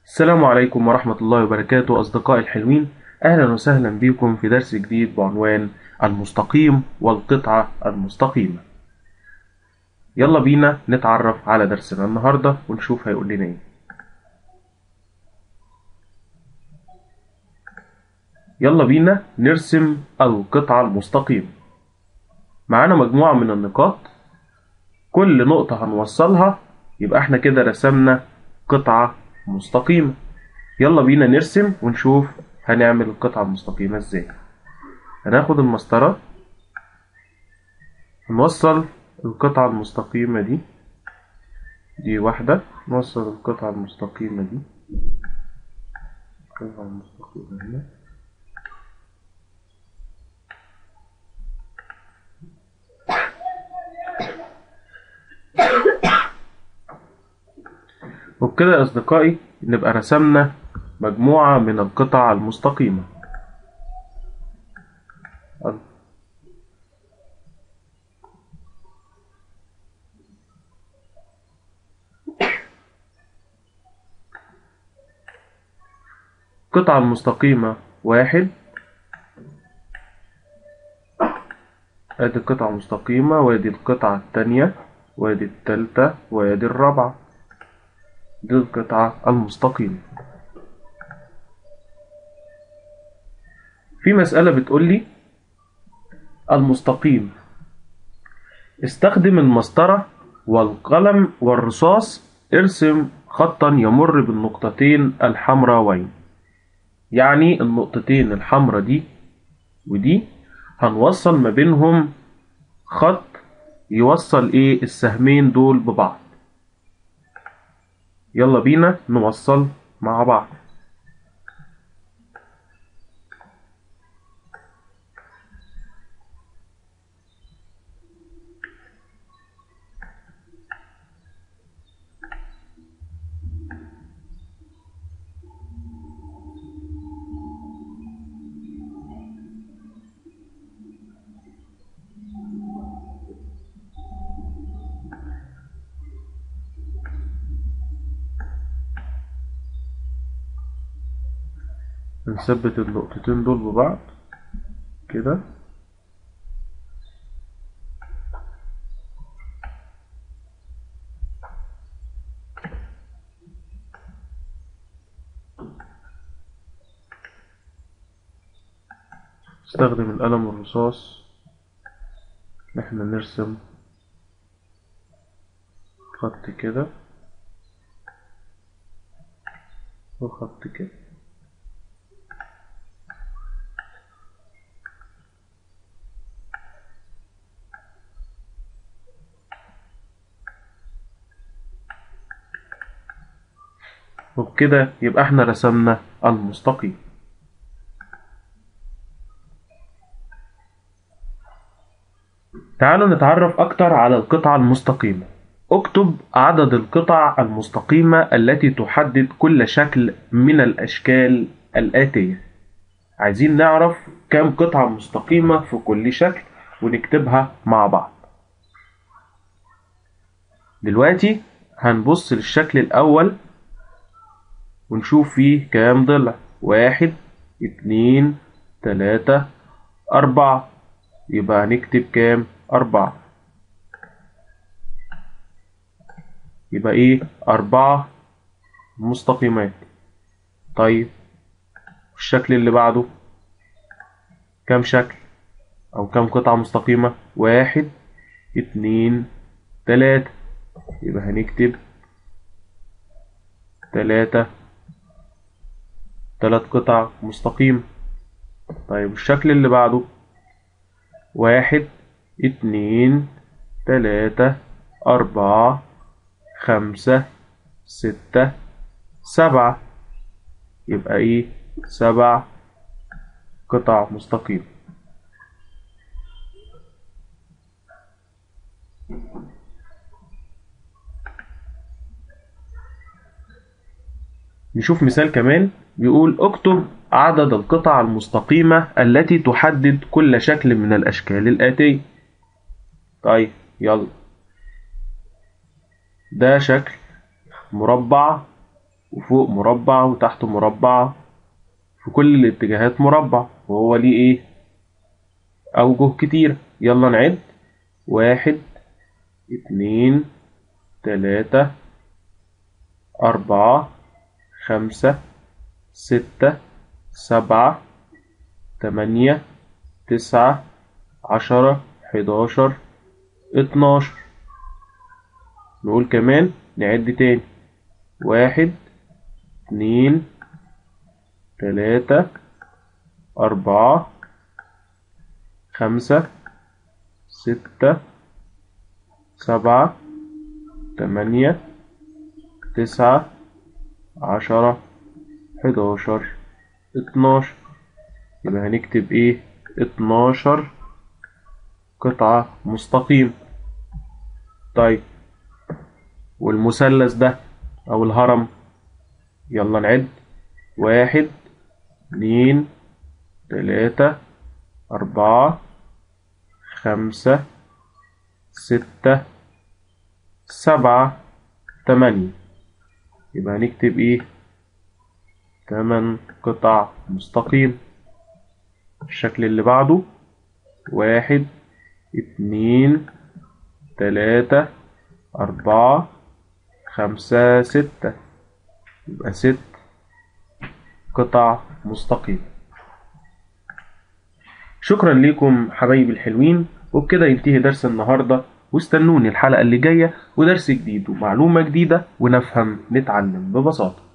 السلام عليكم ورحمة الله وبركاته أصدقائي الحلوين. أهلا وسهلا بكم في درس جديد بعنوان المستقيم والقطعة المستقيمة. يلا بينا نتعرف على درسنا النهاردة ونشوف هيقول لنا ايه. يلا بينا نرسم القطعة المستقيمة. معانا مجموعة من النقاط، كل نقطة هنوصلها يبقى احنا كده رسمنا قطعة مستقيمة. يلا بينا نرسم ونشوف هنعمل القطعة المستقيمة ازاي. هناخد المسطرة، نوصل القطعة المستقيمة دي واحدة، نوصل القطعة المستقيمة دي، القطعة المستقيمة هنا، وبكده يا أصدقائي نبقى رسمنا مجموعة من القطع المستقيمة. القطعة المستقيمة واحد، ادي القطعة المستقيمة، وادي القطعة التانية، وادي التالتة، وادي الرابعة. دي القطعة المستقيمة. في مسألة بتقولي المستقيم استخدم المسطرة والقلم والرصاص، ارسم خطا يمر بالنقطتين الحمراوين. يعني النقطتين الحمراء دي ودي هنوصل ما بينهم خط يوصل ايه السهمين دول ببعض. يلا بينا نوصل مع بعض. نثبت النقطتين دول ببعض كده. نستخدم القلم والرصاص ان احنا نرسم خط كده وخط كده. وبكده يبقى احنا رسمنا المستقيم. تعالوا نتعرف أكتر على القطعة المستقيمة. اكتب عدد القطع المستقيمة التي تحدد كل شكل من الأشكال الآتية. عايزين نعرف كم قطعة مستقيمة في كل شكل ونكتبها مع بعض. دلوقتي هنبص للشكل الأول ونشوف فيه كام ضلع. 1 2 3 4. يبقى هنكتب كام؟ 4. يبقى ايه؟ 4 مستقيمات. طيب الشكل اللي بعده كام شكل او كام قطعة مستقيمة؟ 1 2 3. يبقى هنكتب 3 قطع مستقيمة. طيب الشكل اللي بعده 1 2 3 4 5 6 7. يبقى ايه؟ 7 قطع مستقيمة. نشوف مثال كمان. بيقول اكتب عدد القطع المستقيمة التي تحدد كل شكل من الأشكال الآتية. طيب يلا، ده شكل مربع وفوق مربع وتحت مربع، في كل الاتجاهات مربع، وهو ليه ايه؟ أوجه كتير. يلا نعد: 1 2 3 4 5 6 7 8 9 10 11 12. نقول كمان، نعد تاني: 1 2 3 4 5 6 7 8 9 10 11 12. يبقى هنكتب ايه؟ 12 قطعة مستقيم. طيب، والمثلث ده أو الهرم، يلا نعد: 1 2 3 4 5 6 7 8. يبقى هنكتب ايه؟ 8 قطع مستقيم. الشكل اللي بعده: 1 2 3 4 5 6. يبقى 6 قطع مستقيم. شكرا لكم حبايبي الحلوين، وبكده ينتهي درس النهاردة، واستنوني الحلقة اللي جاية ودرس جديد ومعلومة جديدة، ونفهم نتعلم ببساطة.